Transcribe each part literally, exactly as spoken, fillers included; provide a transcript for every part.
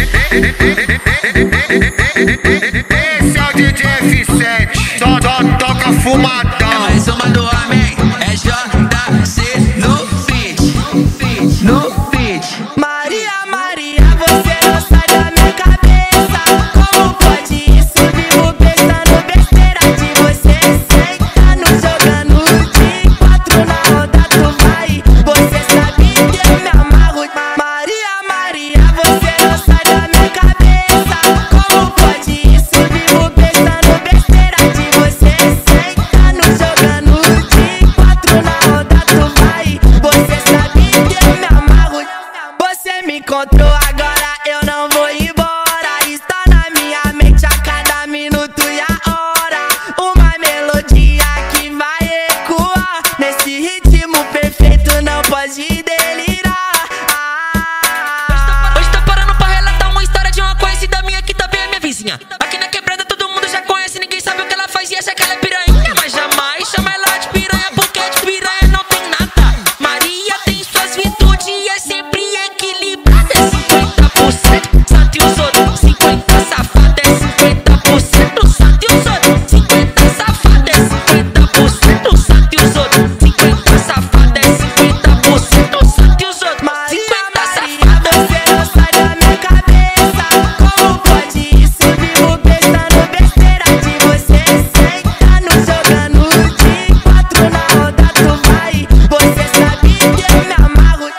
Esse é o D J F sete, só, só toca fumadão. É mais uma do homem, é J C no beat, no beat. Maria, Maria, você não sai da minha cabeça. Como pode isso? Vivo pensando besteira de você. Sentando, jogando de quatro na roda, tu vai. Você sabe que eu me amarro. Maria, Maria, você não sai da minha cabeça. Como pode isso? Vivo pensando besteira de você. Sentando, jogando de quatro na roda, tu vai. Você sabe que eu me amarro. Você me encontrou agora, eu não vou embora. Está na minha mente a cada minuto e a hora. Uma melodia que vai ecoar nesse ritmo perfeito, não pode delirar. Ah. Hoje tá parando pra relatar uma história de uma conhecida minha que também é minha vizinha. Aqui na quebrada todo mundo já conhece, ninguém sabe o que ela faz e acha que ela é piranha. Mas jamais chama ela de piranha, porque de piranha não tem nada. Maria tem suas virtudes e é sempre equilibrada. É cinquenta por cento santo e os outros cinquenta safada. É cinquenta por cento santo e os outros cinquenta safada. É cinquenta por cento santo e os outros cinquenta safada. É cinquenta por cento santo e os outros Maria, cinquenta Maria, safada. você não sai da minha cabeça. Como pode isso? Vivo pensando besteira de você. Sentando, jogando de quatro na roda, tu vai. Você sabe que eu me amarro.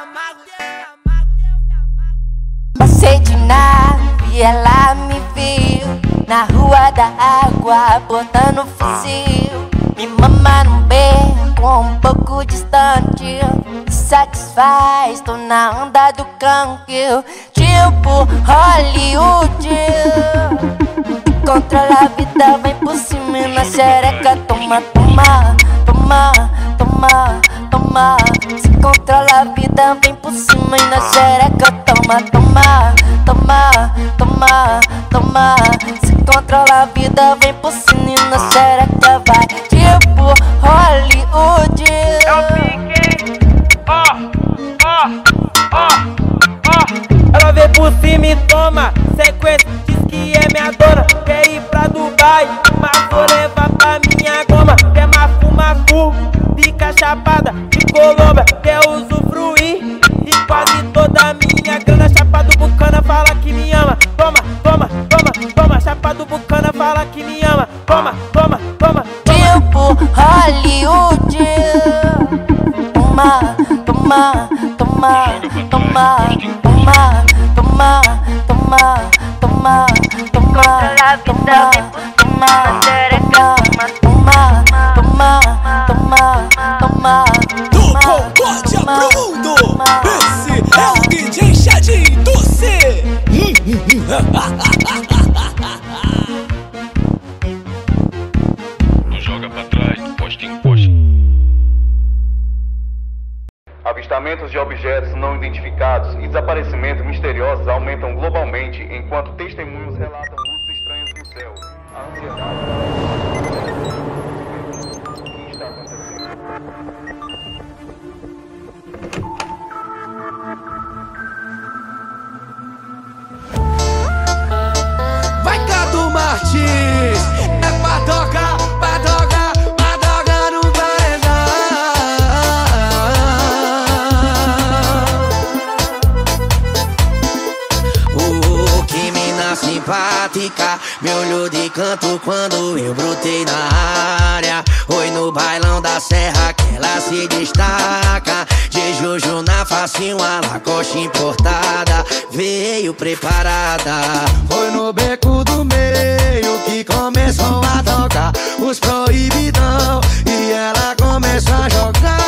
Passei de nave e ela me viu na rua da água, botando fuzil. Me mama num beco um pouco distante, me satisfaz, tô na onda do canque. Tipo Hollywood, controla a vida, vem por cima e na xereca. Toma, toma, toma, toma, toma. Se controla a vida, vem por cima e na xereca. Toma, toma, toma, toma, toma. Se controla a vida, vem por cima e na xereca. Vai tipo Hollywood. Eu fiquei, ó, ó, ó, ó. Ela vem por cima e toma sequência, diz que é minha dona. Quer ir pra Dubai, mas vou levar pra minha goma. Quer mafu, mafu, fica chapada de Colômbia. Quer usufruir de quase toda a minha grana. Chapa do Bucana fala que me ama. Toma, toma, toma, toma. Chapa do Bucana fala que me ama. Toma, toma, toma, toma. Tipo Hollywood. Toma, toma, toma, toma, toma, toma, toma, toma, toma, toma, toma, toma, toma, toma, toma, toma. Do Concórdia pro mundo, esse é o D J Chadinho do C. Não joga pra trás, posta em posta. Avistamentos de objetos não identificados e desaparecimentos misteriosos aumentam globalmente, enquanto testemunhos relatam luzes estranhas no céu. A ansiedade. O que está acontecendo? Vai, Cadu Martins, é pra tocar, pra tocar, pra tocar no paredão. Oh, que mina simpática, me olhou de canto quando eu brotei na área. Oi, no bailão da serra que ela se destaca. De Juju na face, uma Lacoste importada. Veio preparada. Foi no beco do meio que começou a tocar os proibidão e ela começou a jogar.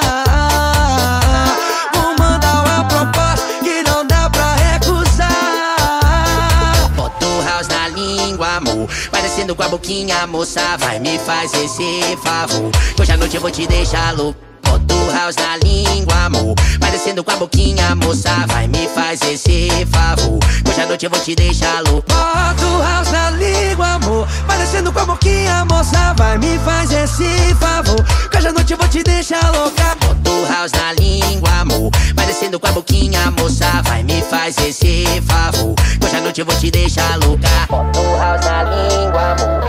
Vou mandar uma proposta que não dá pra recusar. Bota o house na língua, amor. Vai descendo com a boquinha, moça. Vai, me faz esse favor. Hoje à noite eu vou te deixar louco. Bota o house na língua, amor. Vai descendo com a boquinha, moça. Vai, me faz esse favor. Hoje à noite eu vou te deixar louco. Bota o house na língua, amor. Vai descendo com a boquinha, moça. Vai, me faz esse favor. Que hoje à noite eu vou te deixar louca. Bota o house na língua, amor. amor. Vai descendo com a boquinha, moça, vai me fazer esse favor. Que hoje à noite eu vou te deixar louca. Bota o house na língua, amor.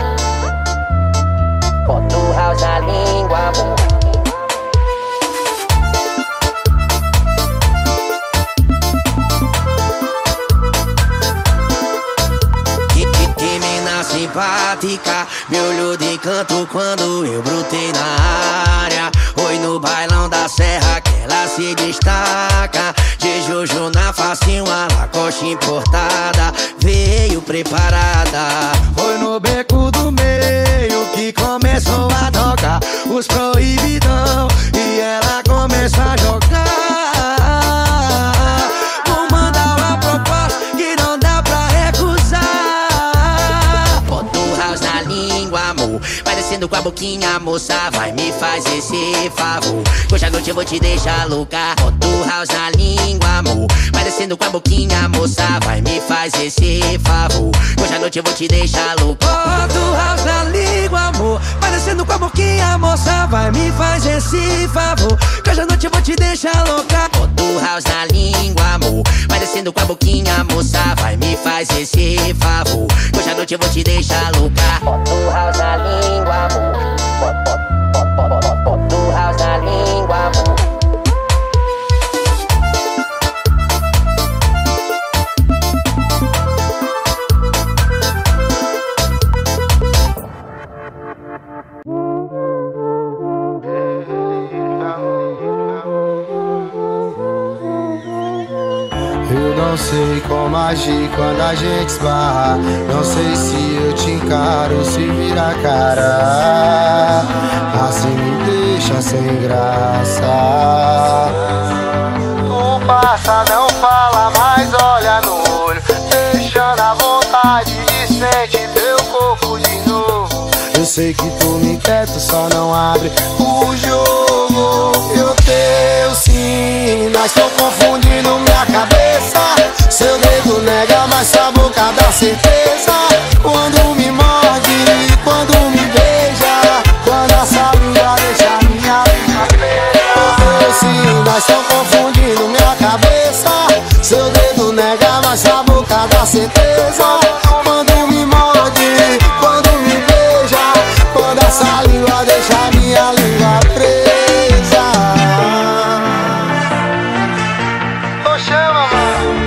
Bota o house na língua, amor. Simpática, me olhou de canto quando eu brotei na área. Oi no bailão da serra que ela se destaca. De Jojo na face, uma Lacoste importada, veio preparada. Foi no beco do meio que começou a tocar os proibidão e ela começou a jogar. Vou mandar uma proposta que não dá pra recusar. Na língua, amor. Vai descendo com a boquinha, moça, vai me fazer esse favor. Hoje à noite eu vou te deixar louca. Bota o house na língua, amor. Vai descendo com a boquinha, moça, vai me fazer esse favor. Hoje à noite eu vou te deixar louca. Bota o house na língua, amor. Vai descendo com a boquinha, moça, vai me fazer esse favor. Hoje à noite eu vou te deixar louca. Bota o house na língua, amor. Vai descendo com a boquinha, moça, vai me fazer esse favor. Hoje à noite eu vou te deixar louca. Bota o house na língua, amor. Bota, bota, bota, bota, bota o house na língua, amor. Eu não sei como agir quando a gente esbarra. Não sei se eu te encaro, se vira a cara. Assim me deixa sem graça. Tu passa, não fala, mas olha no olho, deixando a vontade de sentir teu corpo de novo. Eu sei que tu me quer, tu só não abre o jogo. Eu teu sim, nós tô confundindo minha cabeça. Seu dedo nega, mas sua boca dá certeza. Quando me morde, quando me beija, quando essa língua deixa minha língua presa. Eu sim, nós tô confundindo minha cabeça. Seu dedo nega, mas sua boca dá certeza. Quando me morde, quando me beija, quando essa língua deixa minha língua presa. Ô, chama, mano.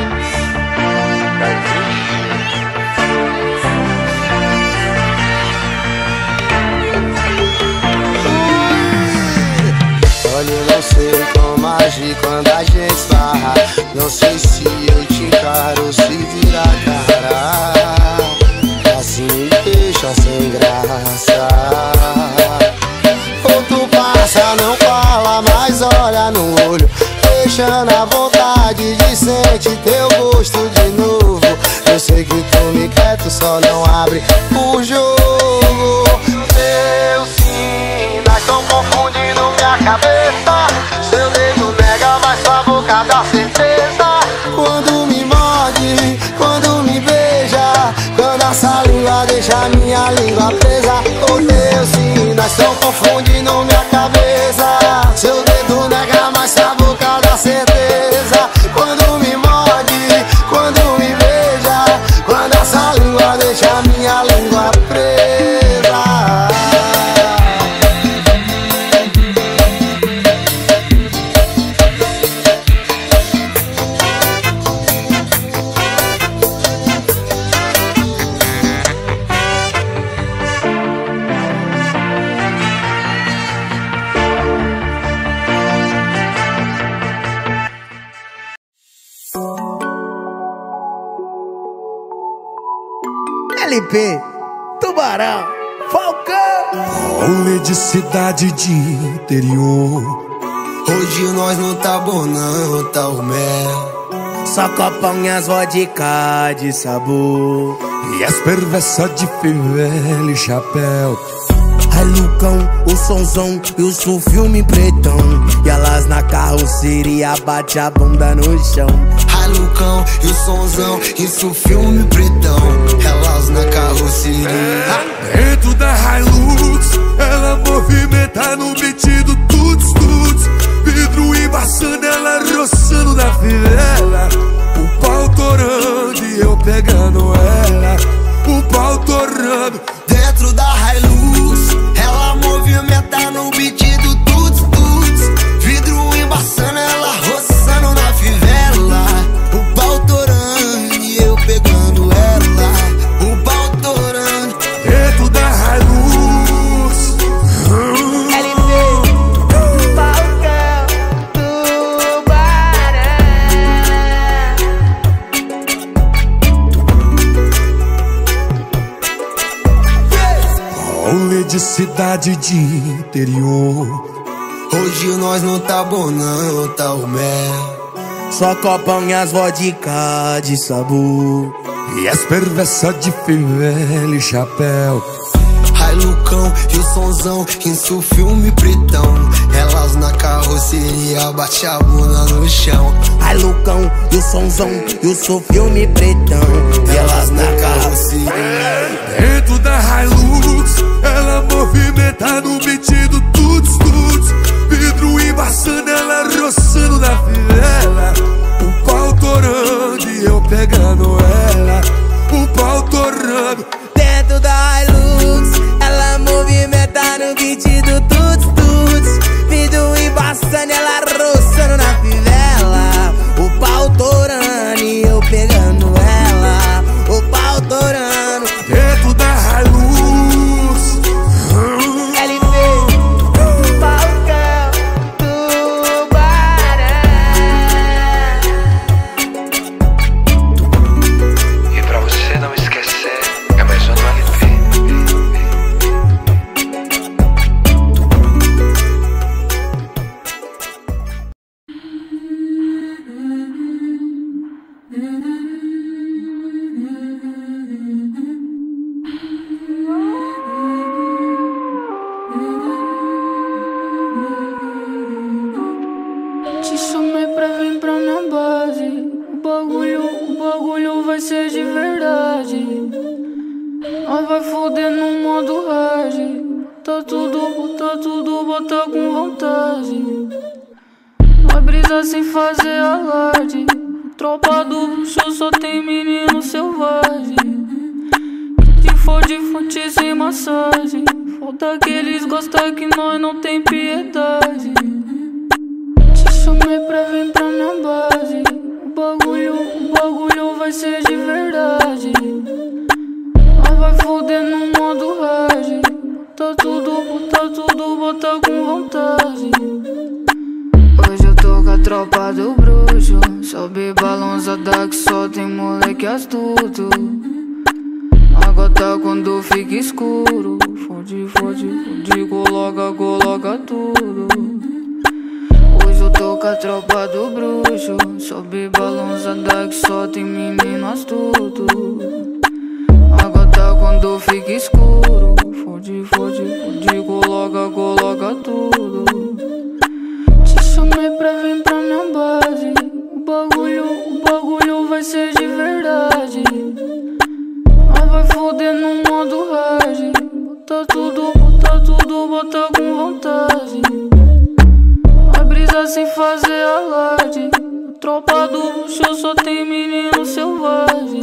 Olha, eu não sei como agir quando a gente esbarra. Não sei se eu te encaro, se vira a cara. Assim me deixa sem graça. Ou tu passa, não fala, mas olha no olho, deixando a vontade de sentir teu gosto de novo. Eu sei que tu me quer, tu só não abre o jogo. Eu sim, nós tão confundindo minha cabeça. Seu dedo nega, mas sua boca dá certeza. Quando me morde, quando me beija, quando essa língua deixa minha língua presa. Oh Deus, sim, nós tão confundindo minha cabeça. Seu dedo nega, mas sua boca dá certeza. Quando me morde, quando me beija, quando essa língua deixa minha língua presa. L P, Tubarão, Falcão. Rolê de cidade de interior. Hoje nós não tá bom não, tá o mel. Só copão e as vodka de sabor. E as perversas de fivela e chapéu. Ai Lucão, o sonzão e o sul filme pretão. E elas na carroceria bate a bunda no chão. Ai Lucão e o sonzão, isso filme pretão. Elas na carroceria. Dentro da Hilux, ela movimenta no beat do tuts tuts. Vidro embaçando, ela cidade de interior. Hoje nós não tá bom não, tá o mel. Só copão e as vodka de sabor. E as perversas de fivela e chapéu. Ai Lucão e o sonzão, isso filme pretão. Elas na carroceria, bate a bunda no chão. Ai Lucão e o sonzão, eu sou filme pretão. Elas na carroceria. Dentro da Hilux, ela movimenta no beat do tuts tuts. Vidro embaçando, ela roçando na fivela. O pau torando e eu pegando ela. O pau torando. Dentro da Hilux, ela movimenta no beat do tuts tuts. Vidro embaçando, ela roçando na fivela. O pau torando e eu pegando ela. O pau torando. Dentro da Hilux. L V Falcão Tubarão. E pra você não esquecer, é mais um do L P. Te chamei pra vir pra minha base. O bagulho, o bagulho vai ser de verdade. Nós vai foder no modo hard. Bota tudo, bota tudo, bota com vontade. Nós brisa sem fazer alarde. Tropa do luxo só tem menino selvagem. Que for de fonte sem massagem. Falta que eles gostam que nós não tem piedade. Te chamei pra vir pra minha base. O bagulho, o bagulho vai ser de verdade. Nós vai foder no modo hard. Bota tudo, bota tudo, bota com vontade. Hoje eu tô com a tropa do bruxo. Sobe balançada que só tem moleque astuto. A gota quando fica escuro. Fode, fode, fode, coloca, coloca tudo. Hoje eu tô com a tropa do bruxo. Sobe balançada que só tem menino astuto. A gota quando fica escuro. Fode, fode, fode, coloca, coloca tudo. Te chamei pra vir pra minha base. O bagulho, o bagulho vai ser de verdade. Nós vai foder no modo hard. Bota tudo, bota tudo, bota com vontade. Nós brisa sem fazer alarde. Tropa do luxo só tem menino selvagem.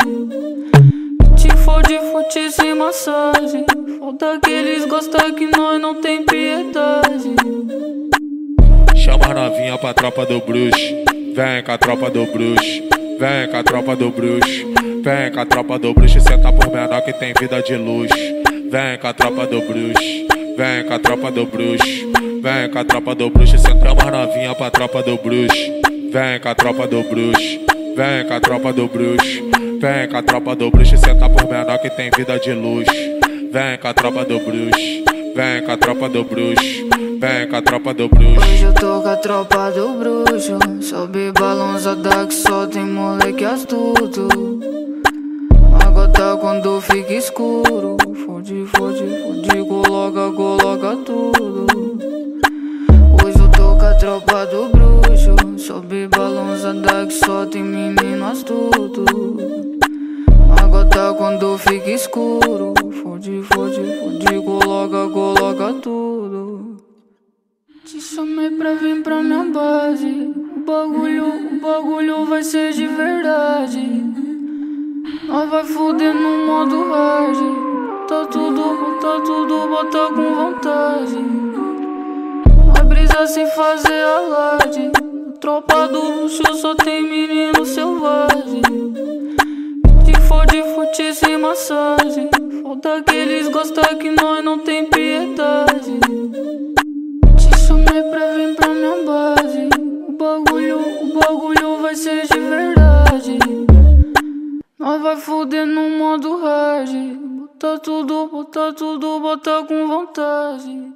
Te fode, fode sem massagem. Falta que eles gostam que nós não tem piedade. Chama a novinha pra tropa do bruxo. Vem com a tropa do bruxo. Vem com a tropa do bruxo. Vem com a tropa do bruxo. Senta por menor que tem vida de luxo. Vem com a tropa do bruxo. Vem com a tropa do bruxo. Vem com a tropa do bruxo. Senta a novinha pra tropa do bruxo. Vem com a tropa do bruxo. Vem com a tropa do bruxo. Vem com a tropa do bruxo. Senta por menor que tem vida de luxo. Vem com a tropa do bruxo. Vem com a tropa do bruxo. Vem com a tropa do bruxo. Hoje eu tô com a tropa do bruxo. Sobe balançada que só tem moleque astuto. A gota quando fica escuro. Fode, fode, fode, coloca, coloca tudo. Hoje eu tô com a tropa do bruxo. Sobe balançada que só tem menino astuto. A gota quando fica escuro. Fode, fode, fode, coloca, coloca tudo. Te chamei pra vir pra minha base. O bagulho, o bagulho vai ser de verdade. Nós vai foder no modo hard. Bota tudo, bota tudo, bota com vontade. Nós brisa sem fazer alarde. Tropa do luxo só tem menino selvagem. Te fode, fode sem massagem. Falta que eles gostam que nós não tem piedade. Te chamei pra vir pra minha base. O bagulho, o bagulho vai ser de verdade. Nós vai foder no modo hard. Bota tudo, bota tudo, bota vou tá com vontade.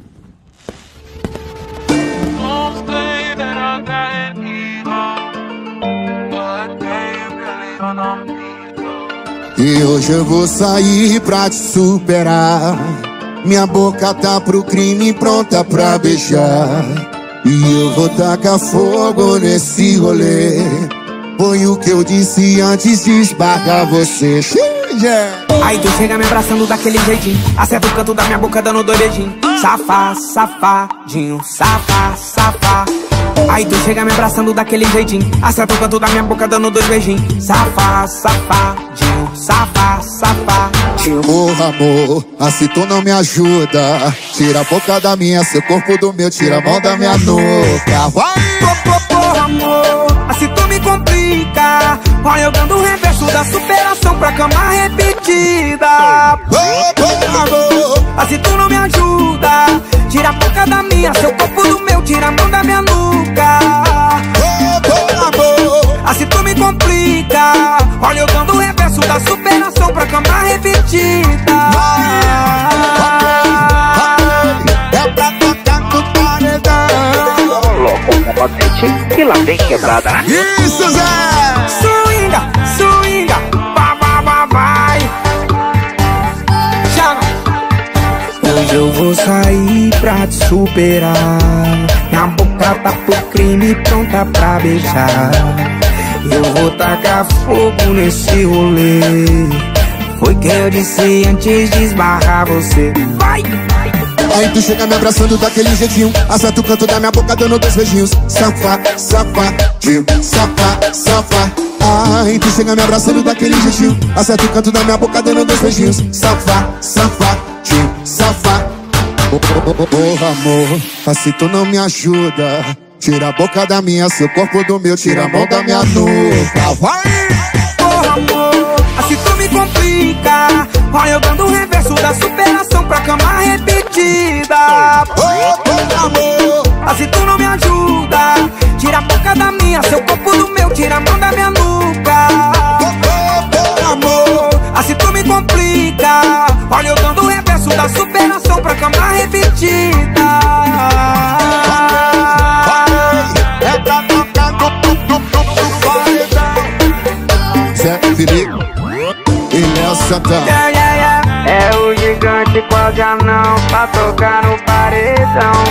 E hoje eu vou sair pra te superar. Minha boca tá pro crime pronta pra beijar. E eu vou tacar fogo nesse rolê. Foi o que eu disse antes de esbarrar você. Aí tu chega me abraçando daquele jeitinho, acerta o canto da minha boca dando dois beijinhos. Safá, safadinho, safá, safá. Aí tu chega me abraçando daquele jeitinho, acerta o canto da minha boca dando dois beijinhos. Safá, safadinho, safá, safá. Porra, amor, assim tu não me ajuda. Tira a boca da minha, seu corpo do meu, tira a mão da minha nuca. Vai! Porra, amor, assim tu me complica. Vai jogando o reverso da superação pra cama repetida. Porra, amor, assim tu não me ajuda. Tira a boca da minha, seu corpo do meu, tira a mão da minha nuca. porra, amor, assim tu me complica. Olha eu dando o reverso da superação pra cama repetida. é pra tocar no paredão. Louco, combatente, que lá vem quebrada. Isso, Zé! Swinga, swinga, vai, vai, vai, vai. Hoje eu vou sair pra te superar. Minha boca tá pro crime pronta pra beijar. Eu vou tacar fogo nesse rolê. Foi que eu disse antes de esbarrar você. Vai! Aí tu chega me abraçando daquele jeitinho, acerta o canto da minha boca dando dois beijinhos. Safá, safadinho, safá, safá. Aí tu chega me abraçando daquele jeitinho, acerta o canto da minha boca dando dois beijinhos. Safá, safadinho, safá. Porra, amor, assim tu não me ajuda. Tira a boca da minha, seu corpo do meu, tira a mão da minha nuca. Vai! Porra, amor, assim tu me complica. Vai jogando o reverso da superação pra cama repetida. Porra, amor, assim tu não me ajuda. Tira a boca da minha, seu corpo do meu, tira a mão da minha nuca. porra, amor, assim tu me complica. Olha eu dando o reverso da superação pra cama repetida. é pra tocar no paredão. Zé Felipe e Léo Santana. Yeah, yeah, yeah. É o gigante quase anão pra tocar no paredão.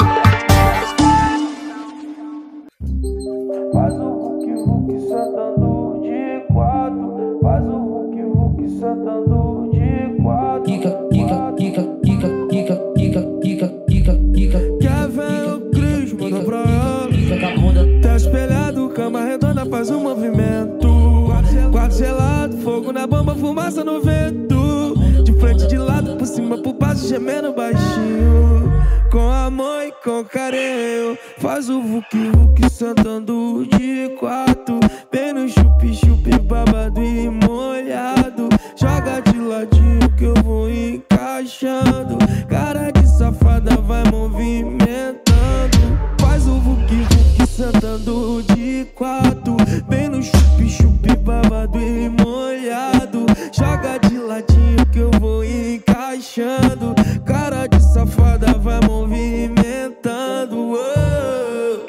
Faz o Hulk Hulk sentando de quatro. Faz o Hulk Hulk sentando de quatro. Kika, kika, kika, kika, kika, kika, kika, kika, kika. Quer ver o Cris, manda pra ela. Tá espelhado, cama redonda, faz um movimento. Quarto gelado, fogo na bomba, fumaça no vento. De frente, de lado, por cima, por baixo, gemendo baixinho. Com amor e com carinho. Faz o Hulk Hulk sentando de quatro. Bem no chupi-chupi, babado e molhado. Joga de ladinho que eu vou encaixando. Cara de safada vai movimentando. Faz o Hulk Hulk sentando de quatro. Bem no chupi-chupi, babado e molhado. Joga de ladinho que eu vou encaixando. Cara de safada vai movimentando. Oh.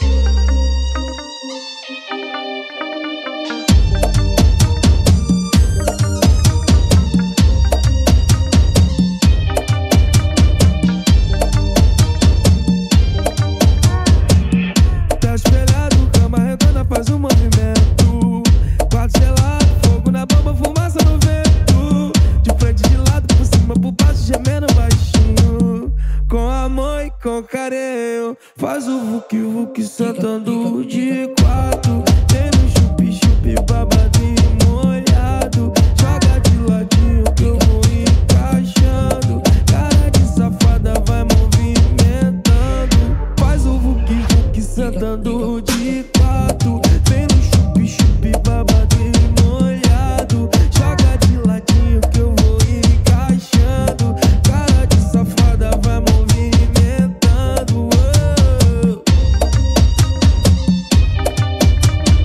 Tá espelhado, cama redonda, faz um movimento. Quarto gelado, fogo na bomba, fumaça no vento. De frente, de lado, por cima, por baixo, gemendo baixinho. Com amor e com carinho. Faz o Hulk Hulk sentando de quatro. Tem no chupi-chupi, babado e molhado. Joga de ladinho que eu vou encaixando. Cara de safada vai movimentando. Faz o Hulk Hulk sentando de quatro. Tem no chupi-chupi, babado e molhado. Joga de ladinho que eu vou encaixando. Cara de safada vai movimentando. Oh.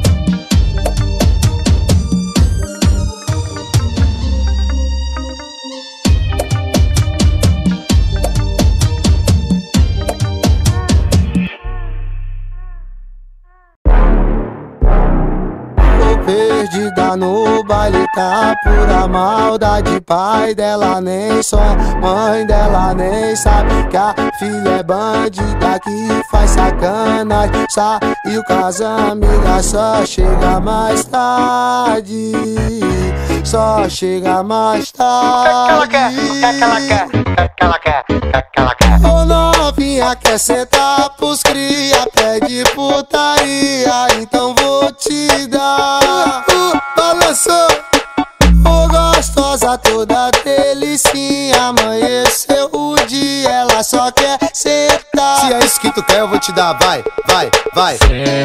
perdida no baile, tá pura maldade. Pai dela nem sonha, mãe dela nem sabe que a filha é bandida que faz sacanagem. Saiu com as amigas, só chega mais tarde, só chega mais tarde. O que é que ela quer? O que é que ela quer? O que é que ela quer? Ô novinha, quer sentar pros cria, pede putaria, então vou te dar. Uh, balançou, ô gostosa toda delicinha, amanheceu o dia, ela só quer sentar. Se é isso que tu quer, eu vou te dar, vai, vai, vai.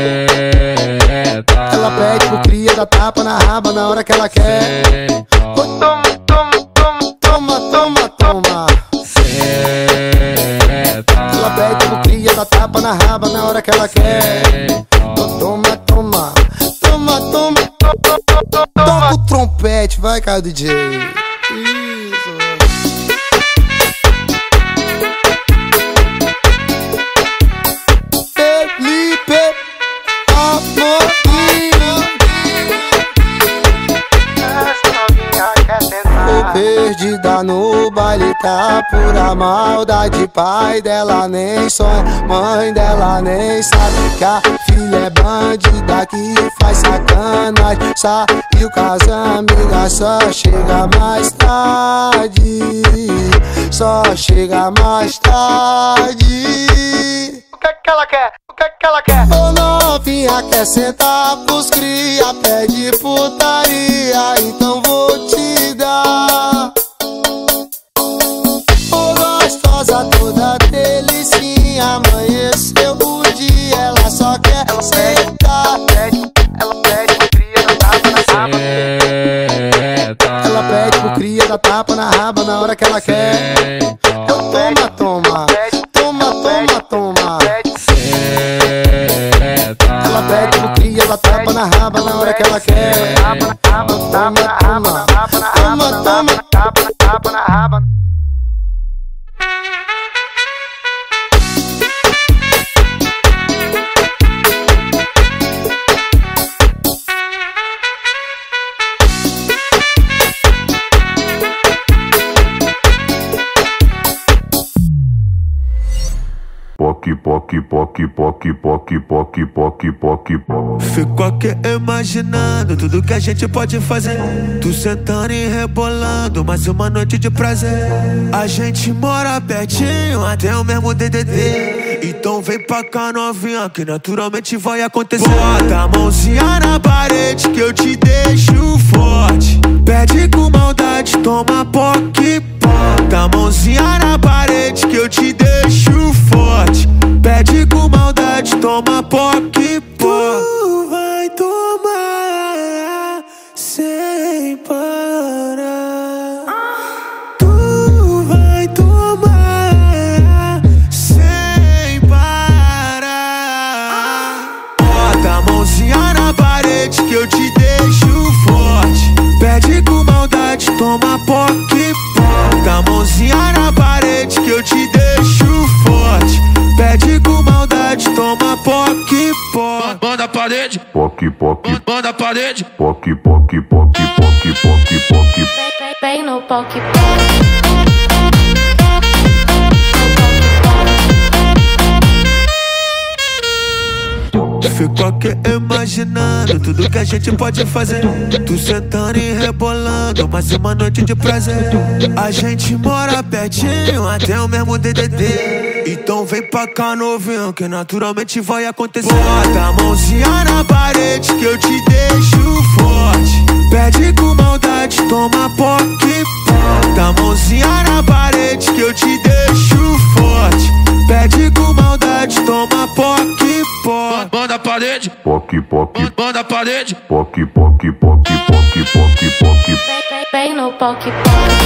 Ela pede pro cria, dá tapa na raba na hora que ela quer. Ô, toma, toma, toma, toma, toma, toma. Ela pede pro cria, dá tapa na raba na hora que ela quer. Ô, toma, toma, toma, toma, toma. Toca o trompete, vai, cara, D J. Isso. Felipe Amorim. Ô perdida no baile, tá pura maldade. Pai dela nem sonha, mãe dela nem sabe que a filha é bandida que faz sacanagem. Saiu com as amigas, só chega mais tarde, só chega mais tarde. O que é que ela quer? O que é que ela quer? Ô novinha, quer sentar pros cria, pede putaria, então vou te dar. Ô gostosa toda delicinha, amanheceu o dia, ela só quer ela sentar. Pede, ela pede pro cria, dá tapa na raba. Ela pede pro cria, dá tapa na raba na hora que ela quer. Então toma, toma, toma, toma, toma. Ela pede pro cria, dá tapa na raba na hora que ela quer. Toma, toma, toma, toma, toma, tapa na raba. Poc, poc, poc, poc, poc, poc, poc, poc, poc. Fico aqui imaginando tudo que a gente pode fazer. Tu sentando e rebolando, mais uma noite de prazer. A gente mora pertinho, até o mesmo D D D. Então vem pra cá novinha, que naturalmente vai acontecer. Bota a mãozinha na parede que eu te deixo forte. Pede com maldade, toma poc, bota a mãozinha na parede que eu te deixo forte. Pede com maldade, toma poc, pó. Tu vai tomar sem parar. Tu vai tomar sem parar. Bota a mãozinha na parede que eu te deixo forte. Pede com maldade, toma poc, bota a mãozinha na parede que eu te deixo forte. Pede com maldade, toma poc, pó. Banda parede, Poc, poc, banda a parede. poc, poc, poc, poc, poc, poc. Vem no poc poc. Fico aqui imaginando tudo que a gente pode fazer. Tu sentando e rebolando, mais uma noite de prazer. A gente mora pertinho, até o mesmo D D D. Então vem pra cá novinho, que naturalmente vai acontecer. Bota a mãozinha na parede que eu te deixo forte. Pede com maldade, toma poc, bota a mãozinha na parede que eu te deixo forte. Pede com maldade, toma poc, pó. Banda a parede, Poc, poc, banda a parede. poc, poc, poc, poc, poc, poc. Vem no poc poc.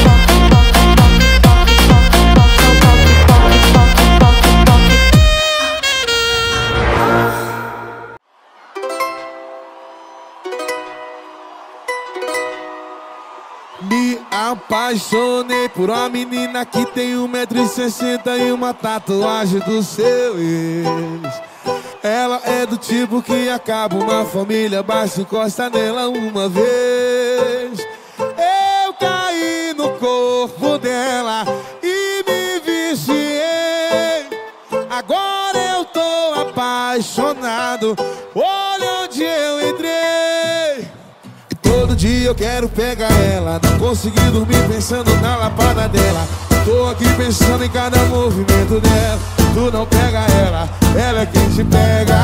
Me apaixonei por uma menina que tem um metro e sessenta e uma tatuagem do seu ex. Ela é do tipo que acaba uma família, basta encostar nela uma vez. Agora eu tô apaixonado. Olha onde eu entrei. Todo dia eu quero pegar ela. Não consegui dormir pensando na lapada dela. Tô aqui pensando em cada movimento dela. Tu não pega ela, ela é quem te pega.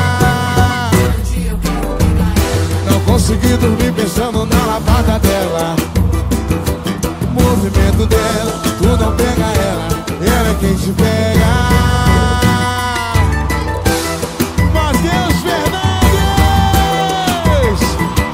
Não consegui dormir pensando na lapada dela. Movimento dela, tu não pega ela, ela é quem te pega. Matheus Fernandes,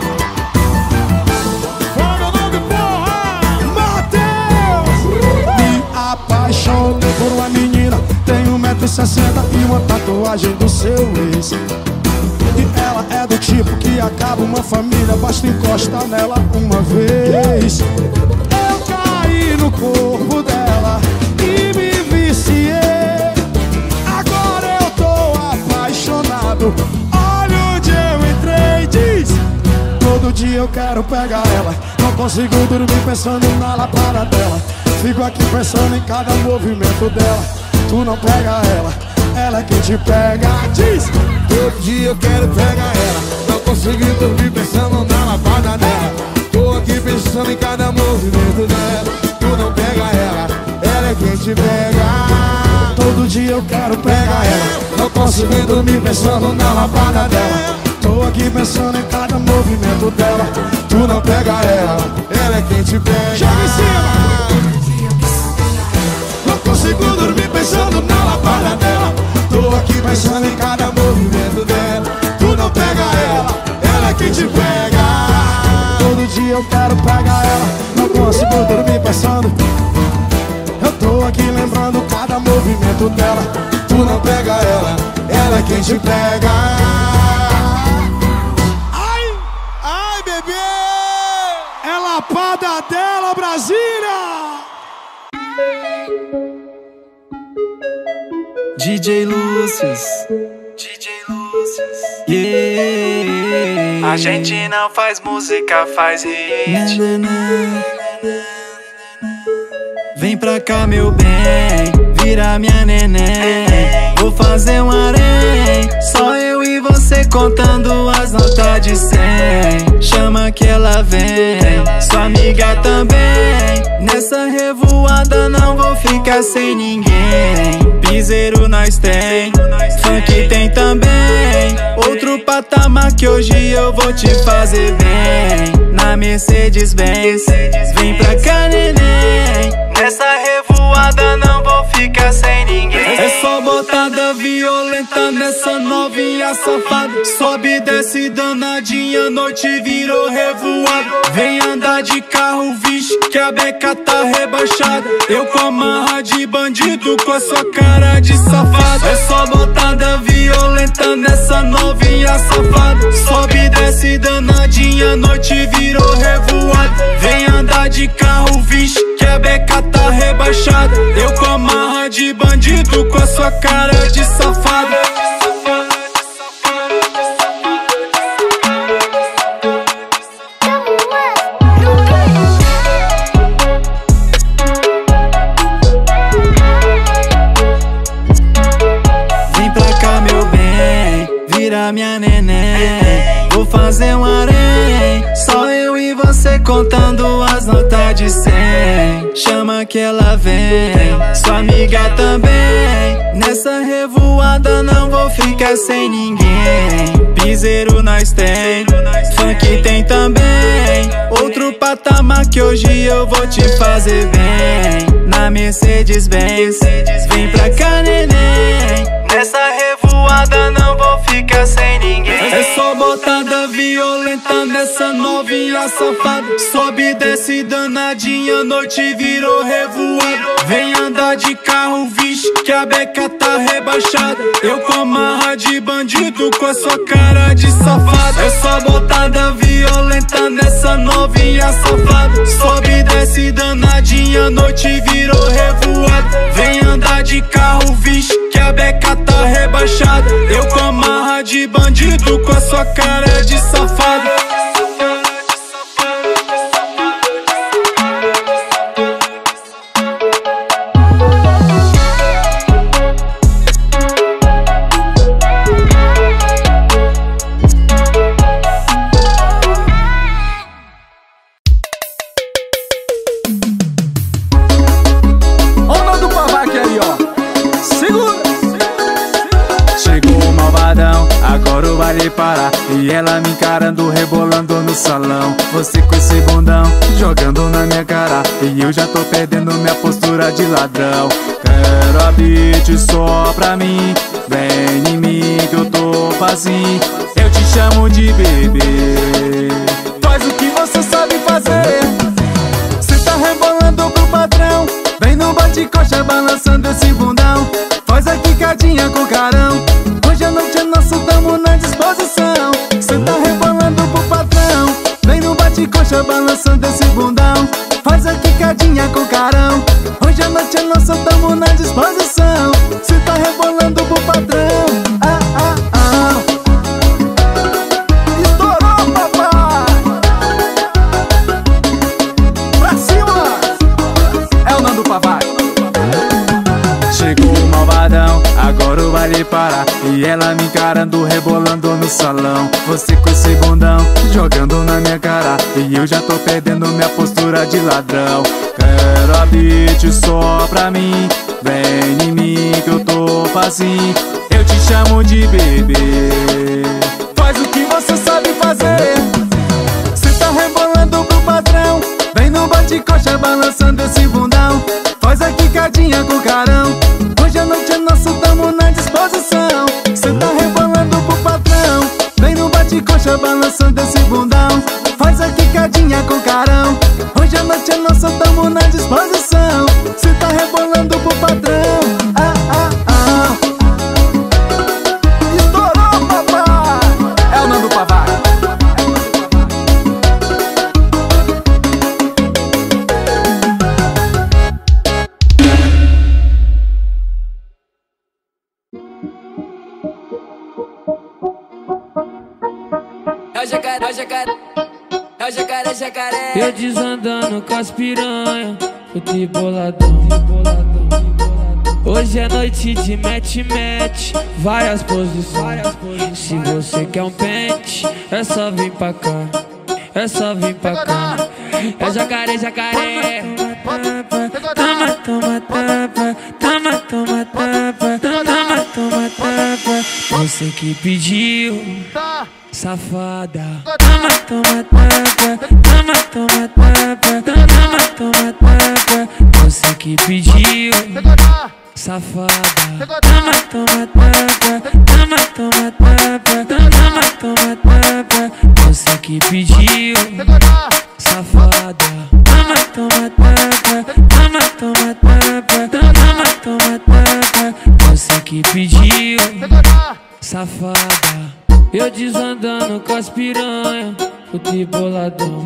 fala meu nome, porra! Matheus! Me apaixonei por uma menina, tem um metro e sessenta e uma tatuagem do seu ex. E ela é do tipo que acaba uma família, basta encostar nela uma vez. Eu caí no corpo dela e me viciei. Agora eu tô apaixonado. Olha onde eu entrei, diz. Todo dia eu quero pegar ela. Não consigo dormir pensando na lapada dela. Fico aqui pensando em cada movimento dela. Tu não pega ela, ela é quem te pega, diz. Todo dia eu quero pegar ela. Não consegui dormir pensando na lapada dela. Tô aqui pensando em cada movimento dela. Tu não pega ela, ela é quem te pega. Todo dia eu quero pegar ela. Não consegui dormir pensando na lapada dela. Tô aqui pensando em cada movimento dela. Tu não pega ela, ela é quem te pega. Joga em cima! Não consigo dormir pensando na lapada dela. Tô aqui pensando em cada movimento dela. Tu não pega ela, ela é quem te pega. Todo dia eu quero pegar ela. Não consigo dormir pensando. Eu tô aqui lembrando cada movimento dela. Tu não pega ela, ela é quem te pega. Ai, ai bebê, é lapada dela, Brasília. D J Lúcius, D J Lúcius, yeah. A gente não faz música, faz hit. Vem pra cá, meu bem, vira minha neném. Vou fazer um harém, só eu e você contando as notas de cem. Chama que ela vem, sua amiga também. Nessa revoada não vou ficar sem ninguém. Piseiro nós tem, funk tem também. Outro patamar que hoje eu vou te fazer bem. Na Mercedes-Benz, vem pra cá, neném. Nessa revoada não vou ficar sem ninguém. É só botada violenta nessa novinha safada. Sobe e desce danadinha, noite virou revoada. Vem andar de carro, vixe, que a beca tá rebaixada. Eu com a marra de bandido, com a sua cara de safada. É só botada violenta nessa novinha safada. Sobe e desce danadinha, noite virou revoada. Vem andar de carro, vixe, que a beca tá rebaixada. Eu com a marra de bandido, com a sua cara de safada. Vem pra cá, meu bem, vira minha neném. Vou fazer um harém, só eu e você contando as notas de cem. Chama que ela vem, sua amiga também. Nessa revoada não vou ficar sem ninguém. Piseiro nós tem, funk tem também. Outro patamar que hoje eu vou te fazer bem. Na Mercedes-Benz, vem pra cá, neném. Nessa revoada não vou ficar sem ninguém. É só botada violenta nessa novinha safada. Sobe e desce danadinha, noite virou revoada. Vem andar de carro, vixe, que a beca tá rebaixada. Eu com a marra de bandido, com a sua cara de safada. É só botada violenta nessa novinha safada. Sobe e desce danadinha, noite virou revoada. Vem andar de carro, vixe, que a beca tá rebaixada. Eu com a marra de bandido, com a sua cara de safada. E ela me encarando, rebolando no salão. Você com esse bundão, jogando na minha cara. E eu já tô perdendo minha postura de ladrão. Quero a beat só pra mim. Vem em mim que eu tô facinho. Eu te chamo de bebê. Faz o que você sabe fazer. Cê tá rebolando pro patrão. Vem no bate-coxa balançando esse bundão. Faz a quicadinha com carão. Hoje à noite é nosso, tamo na disposição. Cê tá rebolando pro patrão. Vem no bate-coxa balançando esse bundão. Faz a quicadinha com carão. Hoje à noite é nosso, tamo na disposição. Cê tá rebolando pro patrão. Ah, ah, ah. Estourou, papai. Pra cima. É o Nando Pavai. Chegou o malvadão, agora o baile para. E ela me encarando, rebolando no salão. Você com esse bundão, jogando na minha cara. E eu já tô perdendo minha postura de ladrão. Quero a beat só pra mim. Vem em mim que eu tô facinho. Eu te chamo de bebê. Faz o que você sabe fazer. Cê tá rebolando pro patrão. Vem no bate-coxa balançando esse bundão. Faz a quicadinha com carão. Hoje à noite é nosso, tamo na disposição. Cê tá rebolando pro patrão. Vem no bate-coxa balançando esse bundão. Faz a quicadinha com carão. Hoje à noite é nosso, tamo na disposição. Cê tá rebolando pro patrão. Ah, ah, ah. Estourou, papai. É o Nando Pavai. É o jacaré, é o jacaré, é o jacaré, jacaré. Eu desandando com as piranha, fui boladão. Hoje é noite de match-match, várias posições. Se você quer um pente, é só vir pra cá, é só vir pra cá. É jacaré, jacaré. Toma, toma, tapa, toma, toma, tapa, toma, toma, tapa. Você que pediu, safada. Toma, toma, tapa, toma, toma, tapa, toma, toma, tapa. Você que pediu, safada. Toma, toma, tapa, toma, toma, tapa, toma, toma, tapa. Você que pediu, safada. Toma, toma, tapa, toma, toma, tapa, toma, toma, tapa. Você que pediu, safada. Eu desandando com as piranha, fui boladão.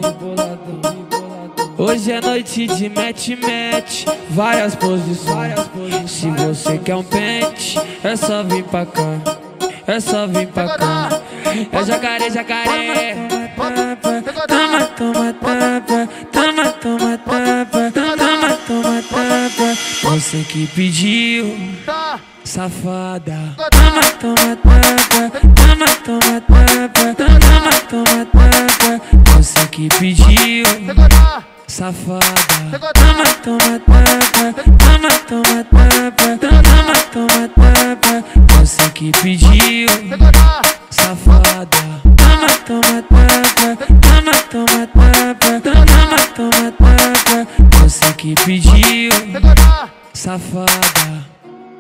Hoje é noite de match-match, várias posições. Se você quer um pente, é só vir pra cá, é só vir pra cá. É jacaré, jacaré. Toma, toma, tapa, toma, toma, tapa, toma, toma, tapa. Você que pediu, safada. Toma, toma, tapa, toma, toma, tapa, toma, toma, tapa. Você que pediu, safada. Toma, toma, tapa, toma, toma, tapa, toma, toma, tapa. Você que pediu, safada. Toma, toma, tapa, toma, toma, tapa, toma, toma, tapa. Você que pediu, safada.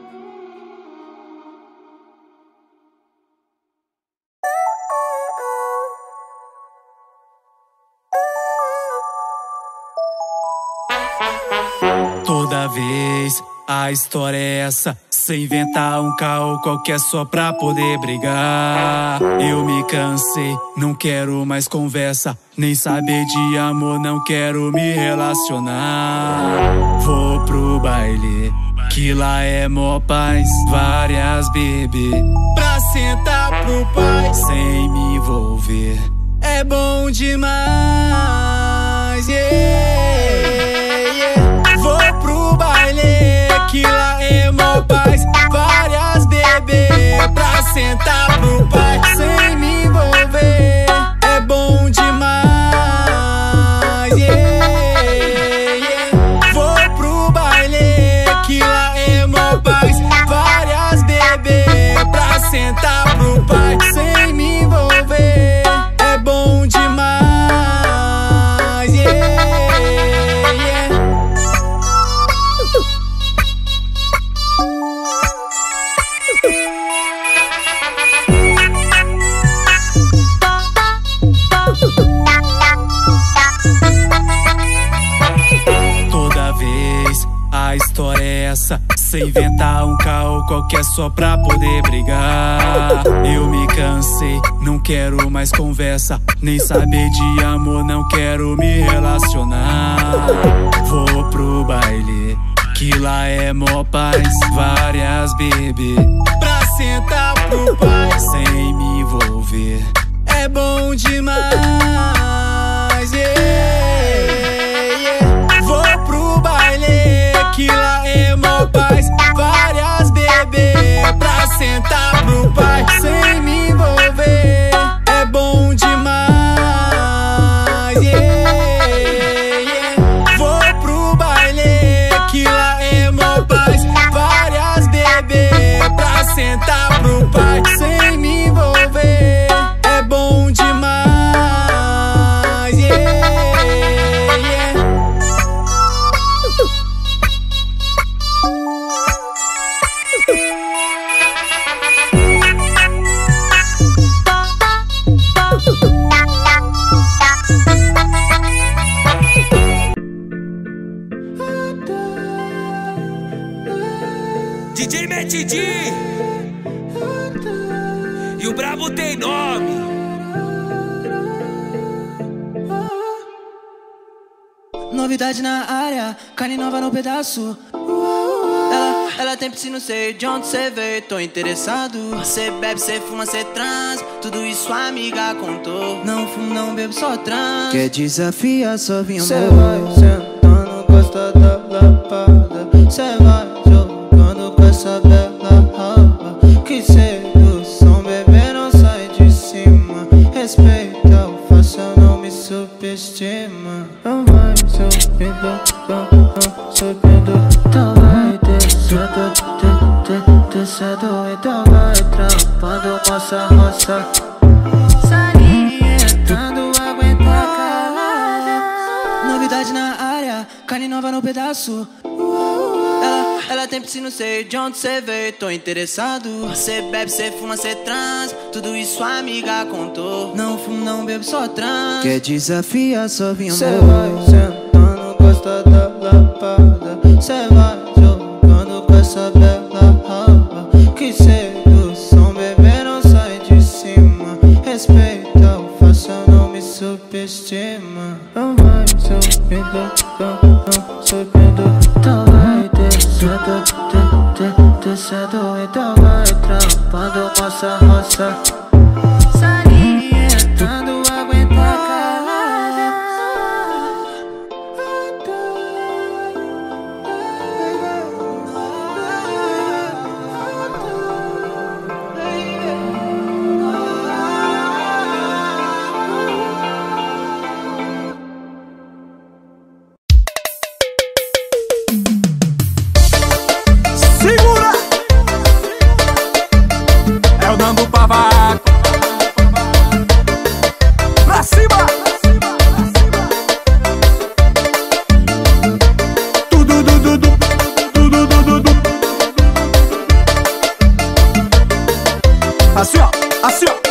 Toda vez a história é essa, cê inventar um caô qualquer só pra poder brigar. Eu me cansei, não quero mais conversa, nem saber de amor, não quero me relacionar. Vou pro baile, que lá é mó paz, várias bebê pra sentar pro pai, sem me envolver, é bom demais, yeah, yeah. Vou pro baile, que lá é mó paz, várias bebê pra sentar pro pai, sem me envolver, é bom demais, yeah, yeah. Vou pro baile, que lá é mó paz, várias bebê pra sentar pro pai, sem me envolver, Cê inventa um caô qualquer só pra poder brigar. Eu me cansei, não quero mais conversa, nem saber de amor, não quero me relacionar. Vou pro baile, que lá é mó paz, várias bebê pra sentar pro pai sem me envolver. É bom demais, yeah, yeah. Vou pro baile, que lá é mó paz, várias bebê pra sentar pro pai sem me envolver. É bom demais, yeah, yeah. Vou pro baile, que lá é mó paz, várias bebê pra sentar pro pai sem me envolver. É bom demais, yeah, yeah. D J Matt D e o brabo tem nome. Novidade na área, carne nova no pedaço. Ela, ela tem piscina, não sei de onde cê veio, tô interessado. Cê bebe, cê fuma, cê trans, tudo isso a amiga contou. Não fumo, não bebo, só trans. Quer desafiar, só vinha cê vai sentando, gosta da lapada. Cê vai jogando com essa bela raba. Que sedução, bebê, não sai de cima. Respeita o faça, não me subestima. Não vai subindo, não, não subindo. Então vai descendo, de, de, descendo. Então vai trampando, moça, roça. Salientando, aguenta calada. Novidade na área, carne nova no pedaço. Ela, ela tem piscina, não sei de onde cê veio, tô interessado. Cê bebe, cê fuma, cê trans, tudo isso a amiga contou. Não fumo, não bebo, só trans. Quer desafiar, só vinha cê vai sentando, gosta da lapada. Cê vai jogando com essa bela raba. Que sedução, bebê, não sai de cima. Respeita o faça, não me subestima. Não vai subindo, não, não subindo. Então vai descendo, de, de, descendo. Então vai trampando, moça, roça. Salientando, aguenta calada. Segura! É o Nando Pavaco. Pra cima! Tudo, tudo, tudo, tudo, tudo, tudo. Assim ó, assim ó.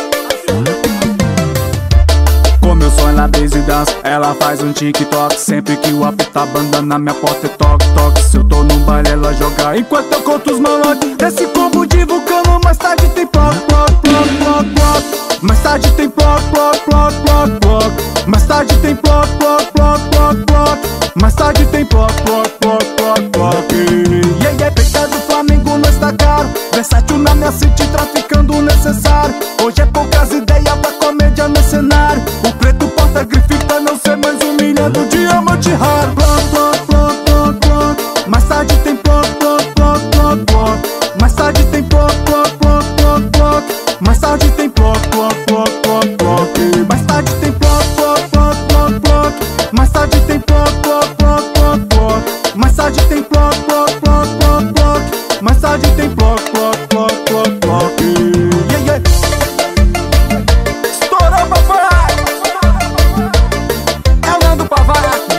Como eu sou ela base e dança, ela faz um TikTok. Sempre que o apito tá banda na minha porta é toque, toque. Se eu tô no baile ela joga enquanto eu conto os malotes. Esse combo de vulcano, mais tarde tem ploc, ploc, ploc, ploc, ploc. Mais tarde tem ploc, ploc, ploc, ploc, ploc. Mais tarde tem ploc, ploc, ploc, ploc, ploc. Mais tarde tem ploc, ploc, ploc, ploc, ploc. E aí, é peita do Flamengo, nós tá caro. Versátil na minha city, traficando o necessário. Hoje é poucas ideias pra comédia no cenário. O preto porta grifita, não ser mais humilhando. Diamante raro. Ploc, ploc, ploc, ploc, ploc. Mais tarde tem ploc, ploc, ploc, ploc, ploc. Mais tarde tem ploc, ploc, ploc, ploc, ploc. Mais tarde tem ploc, ploc, ploc, ploc, ploc. Mais tarde tem ploc, ploc, ploc, ploc, ploc. Mais tarde tem ploc, ploc, ploc, ploc, ploc. Mais tarde tem ploc, ploc, ploc, ploc, ploc. Mais tarde tem ploc, ploc, ploc, ploc, ploc. Yeah, yeah. Estourou, papai! É o Nando Pavaco.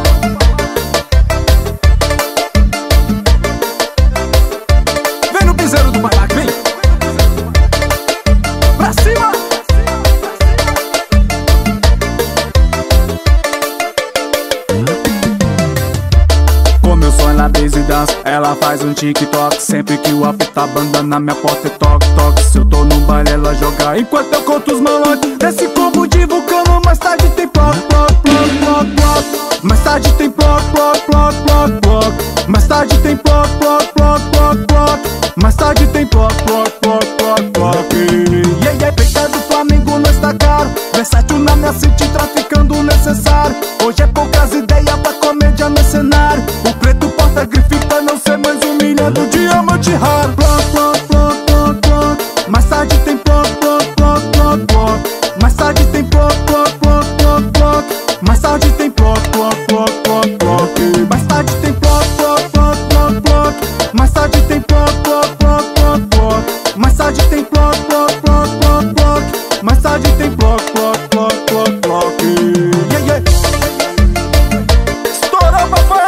Vem no piseiro do Pavaco, vem! Pra cima! Como eu sou ela lazy dance. Ela faz um TikTok sempre que o apito tá banda na minha porta e toque, toque. Se eu tô no baile ela joga enquanto eu conto os malotes. Nesse combo de vulcano, mais tarde tem ploc, ploc, ploc, ploc, ploc. Mais tarde tem ploc, ploc, ploc, ploc, ploc. Mais tarde tem ploc, ploc, ploc, ploc, ploc. Mais tarde tem ploc, ploc, ploc, ploc, ploc. Yeah, yeah, peita do Flamengo não está caro. Versátil na minha city, traficando o necessário. Hoje é poucas ideias pra comédia no cenário. O preto porta grifita, não ser mais humilhado. Diamante raro. Ploc, ploc, ploc, ploc, ploc. Mais tarde tem ploc, ploc, ploc, ploc, ploc. Mais tarde tem ploc, ploc, ploc, ploc, ploc. Mais tarde tem ploc, ploc, ploc, ploc, ploc. Mais tarde tem ploc, ploc, ploc, ploc, ploc. Mais tarde tem ploc, ploc, ploc, ploc, ploc. Mais tarde tem ploc, ploc, ploc, ploc, ploc. Mais tarde tem ploc, ploc, ploc, ploc, ploc. Yeah, yeah. Estourou, papai!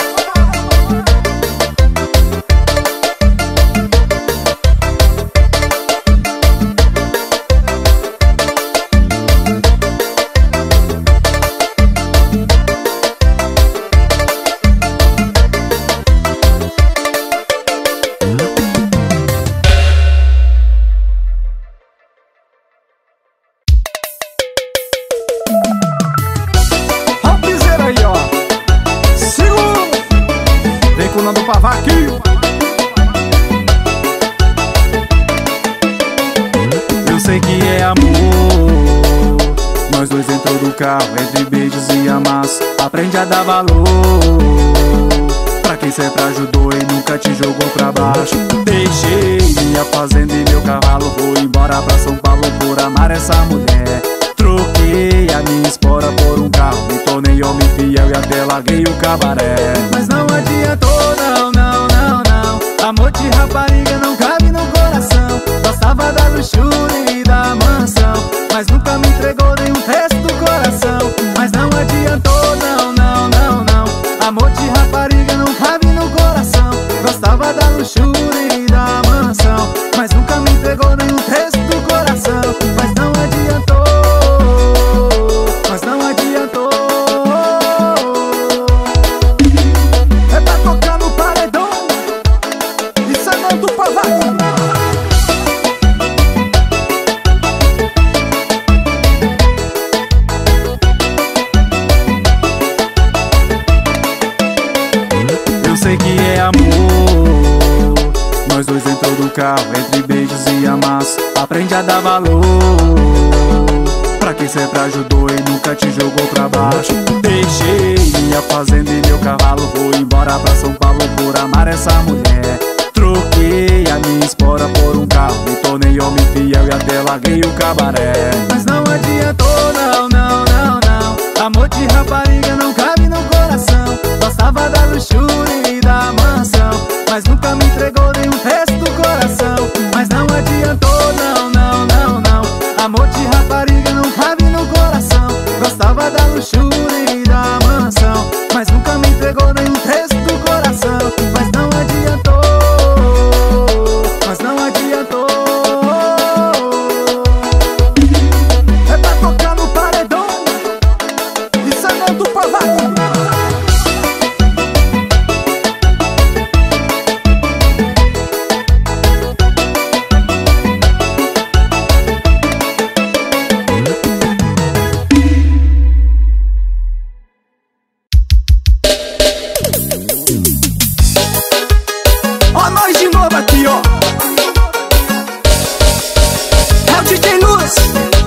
Eu sei que é amor. Nós dois entrou do carro, entre beijos e amassos. Aprende a dar valor pra quem sempre ajudou e nunca te jogou pra baixo. Deixei minha fazenda e meu cavalo, vou embora pra São Paulo por amar essa mulher. Troquei a minha espora por um carro, me tornei homem fiel e até larguei o cabaré. Mas não adiantou, não, não, não, não. Amor de rapariga não cabe no coração. Gostava da luxúria e da mansão, mas nunca me entregou nenhum resto do coração. Mas não adiantou, não, não, não, não. Amor de rapariga não cabe no coração. Gostava da luxúria e da mansão, mas nunca me entregou nenhum resto do coração. Mas não adiantou, mas não adiantou. É pra tocar no paredão, isso é não do pavão. Eu sei que é amor. Nós dois entrou do carro, entre beijos e amassos. Aprende a dar valor pra quem sempre ajudou e nunca te jogou pra baixo. Deixei minha fazenda e meu cavalo, vou embora pra São Paulo por amar essa mulher. Troquei a minha espora por um carro, me tornei homem fiel e até larguei o cabaré. Mas não adiantou, não, não, não, não. Amor de rapariga não cabe no coração. Gostava da luxúria e da mansão, mas nunca me entregou nenhum resto do coração. Mas não adiantou, não, não, não, não. Amor de rapariga não cabe no coração. Gostava da luxúria e da mansão, mas nunca me entregou nenhum resto do coração. Mas não adiantou, mas não adiantou. É pra tocar no paredão, isso é não do pavão. Ó nós de novo aqui, ó. É o D J Luz,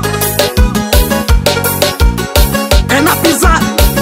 é na pisada.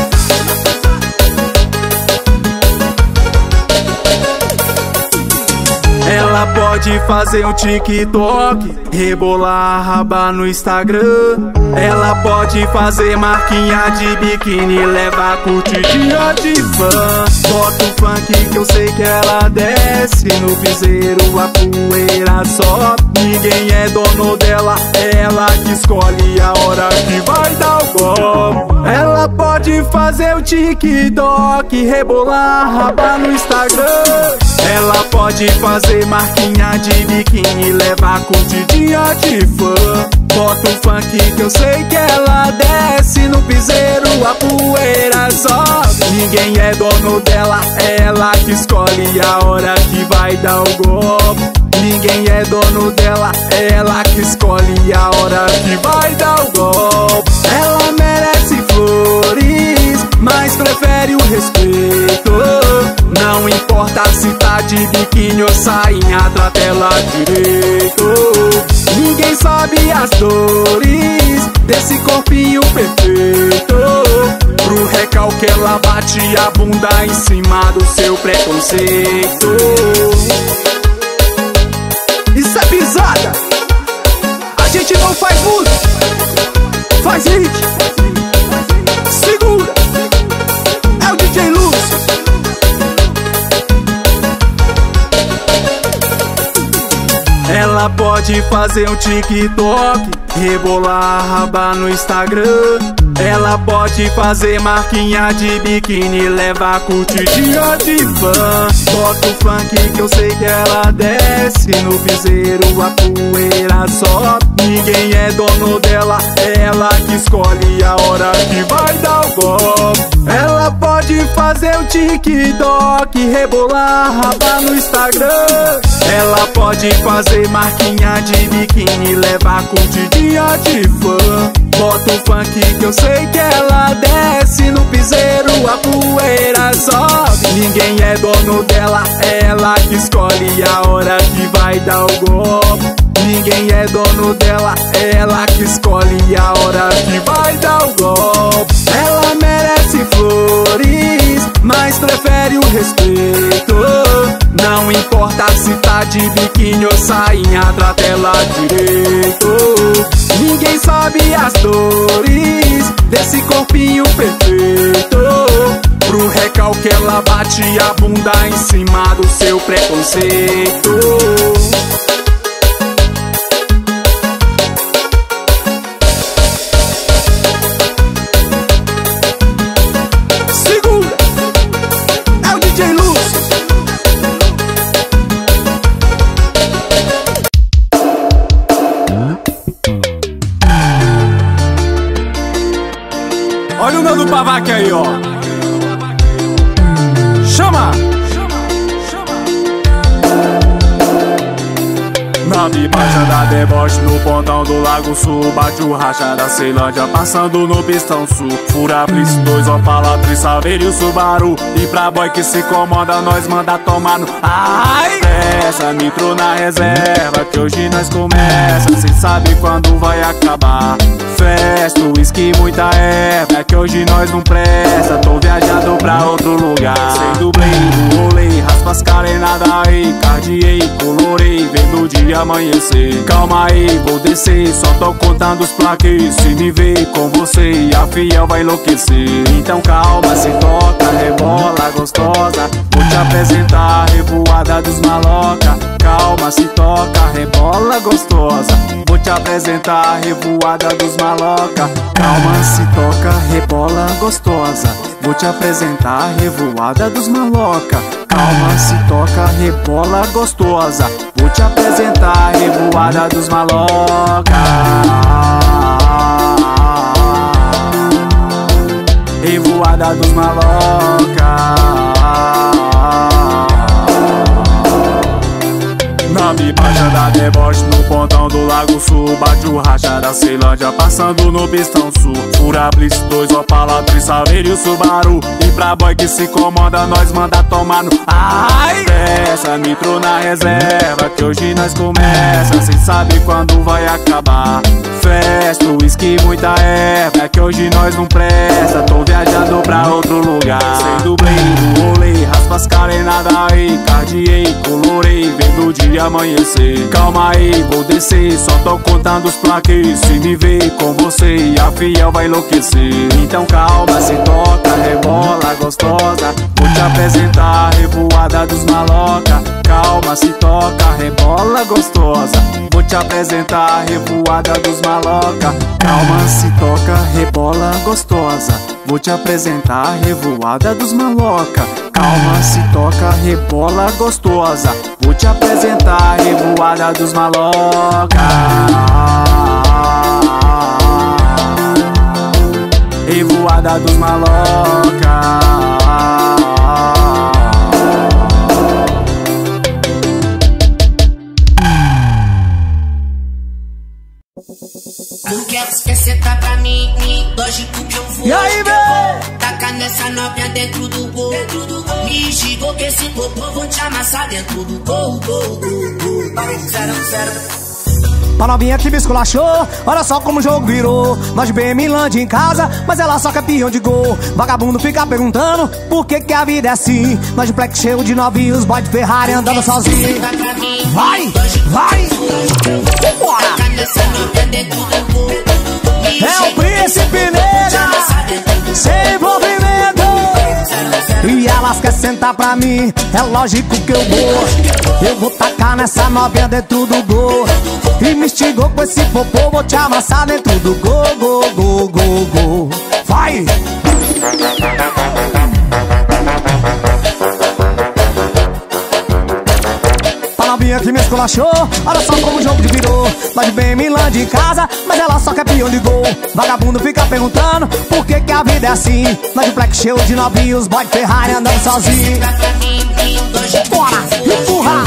Ela pode fazer um TikTok, rebolar a raba no Instagram. Ela pode fazer marquinha de biquíni, levar curtidinha de fã. Bota o funk que eu sei que ela desce, no piseiro a poeira sobe. Ninguém é dono dela, é ela que escolhe a hora que vai dar o golpe. Ela pode fazer o TikTok, rebolar, rabar no Instagram. Ela pode fazer marquinha de biquíni, levar curtidinha de fã. Bota um funk que eu sei que ela desce no piseiro, a poeira sobe. Ninguém é dono dela, é ela que escolhe a hora que vai dar o golpe. Ninguém é dono dela, é ela que escolhe a hora que vai dar o golpe. Ela merece flores, mas prefere o respeito. Não importa se tá de biquíni ou sainha, trata ela direito. Ninguém sabe as dores desse corpinho perfeito. Pro recalque ela bate a bunda em cima do seu preconceito. Isso é pisada. A gente não faz música, faz hit. Segura, é o D J Lúcio. Ela pode fazer um TikTok, rebolar, rabar no Instagram. Ela pode fazer marquinha de biquíni, levar curtidinha de fã. Bota o funk que eu sei que ela desce no piseiro, a poeira sobe. Ninguém é dono dela, é ela que escolhe a hora que vai dar o golpe. Ela pode fazer o TikTok, rebolar, rabar no Instagram. Ela pode fazer marquinha de biquíni, levar curtidinha de fã. Bota um funk que eu sei que ela desce no piseiro, a poeira sobe. Ninguém é dono dela, é ela que escolhe a hora que vai dar o golpe. Ninguém é dono dela, é ela que escolhe a hora que vai dar o golpe. Ela merece flores, mas prefere o respeito. Não importa se tá de biquíni ou sainha, trata ela direito. Ninguém sabe as dores desse corpinho perfeito. Pro recalque ela bate a bunda em cima do seu preconceito. Segura, é o D J Lúcio. Olha o meu do Pavac aí, ó. Chama! Na bibaixa da deboche, no pontão do Lago Sul. Bate o racha da Ceilândia, passando no pistão sul. Fura Blitz, dois Opala, três Saveiro e o Subaru. E pra boy que se incomoda, nós manda tomar no... Ai! Essa nitro na reserva, que hoje nós começa. Cê sabe quando vai acabar. Festa, whisky, muita erva, que hoje nós não presta. Tô viajando pra outro lugar, sem dublê, no rolê. Raspa as carenadas aí, cardiei, colorei, vendo o dia amanhecer. Calma aí, vou descer, só tô contando os plaques. Se me ver com você, a fiel vai enlouquecer. Então calma, se toca, rebola gostosa. Vou te apresentar a revoada dos maloca. Calma, se toca, rebola gostosa. Vou te apresentar a revoada dos maloca. Calma, se toca, rebola gostosa. Vou te apresentar a revoada dos maloca. Calma, se toca, rebola gostosa. Vou te apresentar a revoada dos maloca. Revoada dos maloca. Na bibaixa da deboche, no pontão do Lago Sul. Bate o racha da Ceilândia, passando no pistão sul. Fura Blitz, dois Opala, três Saveiro e o Subaru. E pra boy que se incomoda, nós manda tomar no... Ai! Essa nitro na reserva, que hoje nós começa. Cê sabe quando vai acabar. Festa, whisky, muita erva, que hoje nós não presta. Tô viajando pra outro lugar, sem dublê, no rolê. Raspa as carenadas aí, cardiei, colorei, vendo o dia amanhecer. Calma aí, vou descer, só tô contando os plaques. Se me ver com você, a fiel vai enlouquecer. Então calma, se toca, rebola gostosa. Vou te apresentar a revoada dos maloca. Calma, se toca, rebola gostosa. Vou te te apresentar a revoada dos maloca. Calma, se toca, rebola gostosa. Vou te apresentar a revoada dos maloca. Calma, se toca, rebola gostosa. Vou te apresentar a revoada dos maloca. Revoada dos maloca. Não quero esquecer, tá pra mim, lógico que eu vou. E aí, véi? Tacar nessa novinha dentro do gol. Me xingou que esse popô vou te amassar dentro do gol, gol, gol, gol. Zero, zero. Pra novinha que me esculachou, olha só como o jogo virou. Nós de B M Land em casa, mas ela só campeão de gol. Vagabundo fica perguntando por que que a vida é assim. Nós de black cheio de novinhos, boy de Ferrari andando sozinho. Vai, vai, vambora. É o príncipe nega, sem envolvimento. E elas querem sentar pra mim, é lógico que eu vou. Eu vou tacar nessa novinha dentro do gol. E me instigou com esse popô, vou te amassar dentro do gol, gol, gol, gol, gol. Vai! A novinha que me esculachou, olha só como o jogo de virou. Nós de B M Land em casa, mas ela só quer peão de gol. Vagabundo fica perguntando por que que a vida é assim. Nós de black cheio de novinhos, boy de Ferrari andando sozinho. Bora, empurra!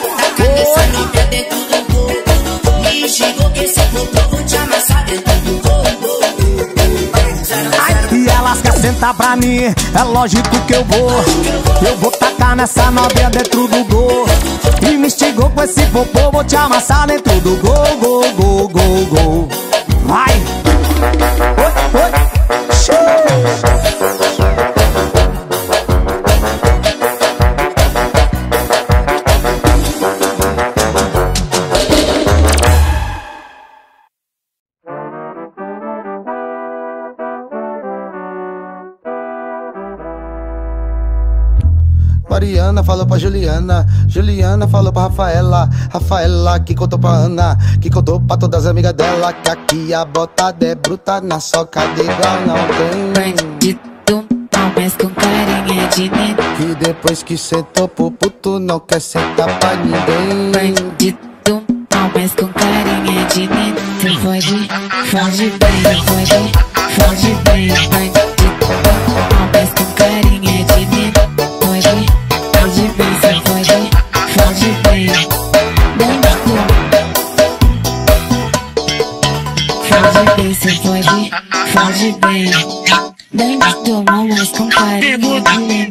Me chegou que esse popô vou te amassar dentro do gol, gol, gol. E elas querem sentar pra mim, é lógico que eu vou. Eu vou tacar nessa novinha dentro do gol. E me instigou com esse popô, vou te amassar dentro do gol, gol, gol, gol, gol. Vai! Oi, oi, show! Mariana falou pra Juliana, Juliana falou pra Rafaela, Rafaela que contou pra Ana, que contou pra todas as amigas dela, que aqui a botada é bruta, na socada igual não tem. Bandido, mas com carinha de neném. Que depois que sentou pro puto não quer sentar pra ninguém. Bandido, mas com carinha de neném. Cê pode, foge bem, pode, foge bem. Bandido, mas com carinha de neném. Pode, foge bem, cê pode, foge bem. Bandido, foge bem, cê pode, foge bem. Bandido, mas com carinha de neném.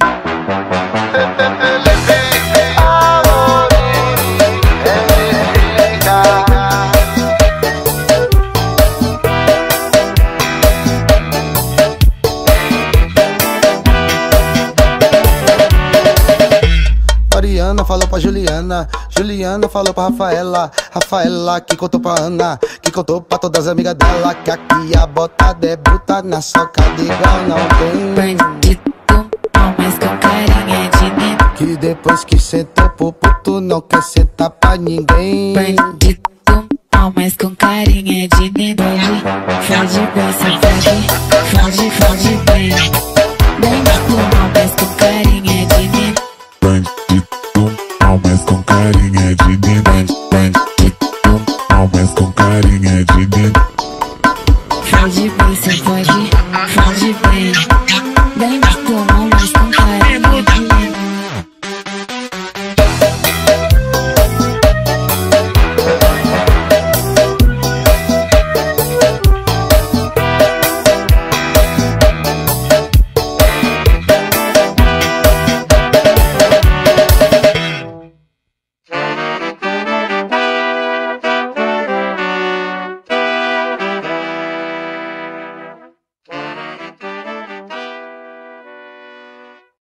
Mariana falou pra Juliana, Juliana falou pra Rafaela, Rafaela que contou pra Ana, que contou pra todas as amigas dela, que aqui a botada é bruta, na socada igual não tem. Bandido, mas com carinha de neném. Que depois que sentou pro puto não quer sentar pra ninguém. Bandido, mas com carinha de neném. Foge bem, cê foge, foge, foge bem. Bandido, mas com carinha de neném. Bandido, mas com carinha de neném.